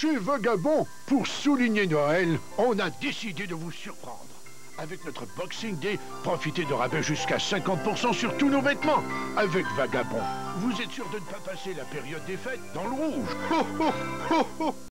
Chez Vagabond, pour souligner Noël, on a décidé de vous surprendre. Avec notre Boxing Day, profitez de rabais jusqu'à 50% sur tous nos vêtements. Avec Vagabond, vous êtes sûr de ne pas passer la période des fêtes dans le rouge.